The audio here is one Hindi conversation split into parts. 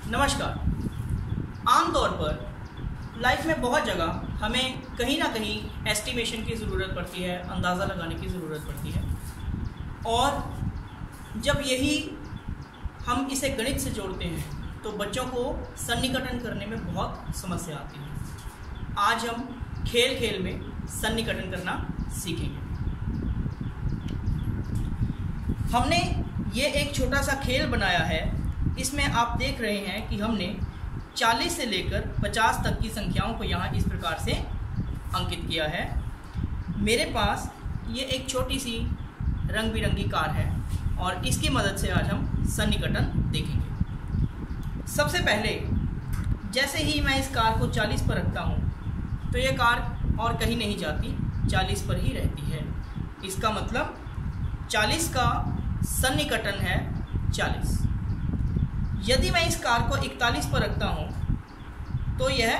नमस्कार। आमतौर पर लाइफ में बहुत जगह हमें कहीं ना कहीं एस्टिमेशन की ज़रूरत पड़ती है, अंदाज़ा लगाने की ज़रूरत पड़ती है। और जब यही हम इसे गणित से जोड़ते हैं तो बच्चों को सन्निकटन करने में बहुत समस्या आती है। आज हम खेल खेल में सन्निकटन करना सीखेंगे। हमने ये एक छोटा सा खेल बनाया है। इसमें आप देख रहे हैं कि हमने 40 से लेकर 50 तक की संख्याओं को यहाँ इस प्रकार से अंकित किया है। मेरे पास ये एक छोटी सी रंग बिरंगी कार है और इसकी मदद से आज हम सन्निकटन देखेंगे। सबसे पहले जैसे ही मैं इस कार को 40 पर रखता हूँ तो ये कार और कहीं नहीं जाती, 40 पर ही रहती है। इसका मतलब 40 का सन्निकटन है 40। यदि मैं इस कार को 41 पर रखता हूँ तो यह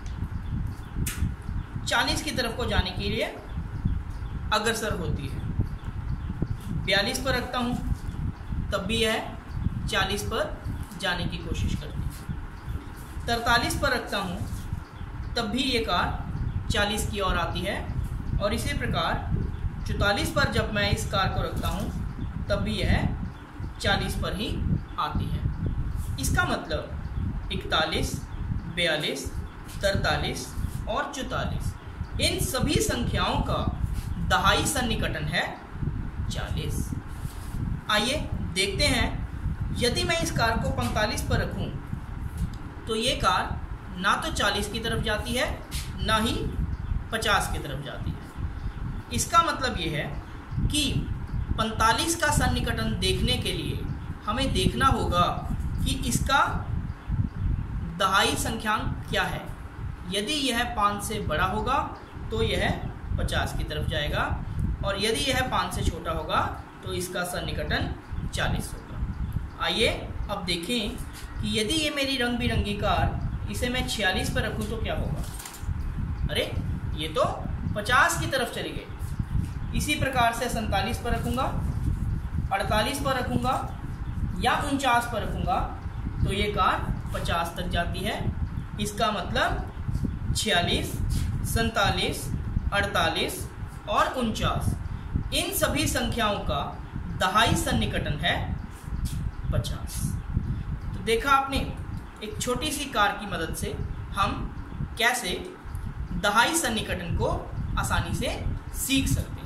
40 की तरफ को जाने के लिए अग्रसर होती है। 42 पर रखता हूँ तब भी यह 40 पर जाने की कोशिश करती है। 43 पर रखता हूँ तब भी ये कार 40 की ओर आती है। और इसी प्रकार 44 पर जब मैं इस कार को रखता हूँ तब भी यह 40 पर ही आती है। इसका मतलब 41, 42, 43 और 44 इन सभी संख्याओं का दहाई सन्निकटन है 40। आइए देखते हैं, यदि मैं इस कार को 45 पर रखूं तो ये कार ना तो 40 की तरफ जाती है ना ही 50 की तरफ जाती है। इसका मतलब ये है कि 45 का सन्निकटन देखने के लिए हमें देखना होगा कि इसका दहाई संख्यांक क्या है। यदि यह 5 से बड़ा होगा तो यह 50 की तरफ जाएगा और यदि यह 5 से छोटा होगा तो इसका सन्निकटन 40 होगा। आइए अब देखें कि यदि ये मेरी रंग बिरंगी कार, इसे मैं 46 पर रखूं तो क्या होगा। अरे ये तो 50 की तरफ चली गई। इसी प्रकार से 47 पर रखूंगा, 48 पर रखूंगा या 49 पर रखूंगा तो ये कार 50 तक जाती है। इसका मतलब 46, 47, 48 और 49 इन सभी संख्याओं का दहाई सन्निकटन है 50। तो देखा आपने, एक छोटी सी कार की मदद से हम कैसे दहाई सन्निकटन को आसानी से सीख सकते हैं।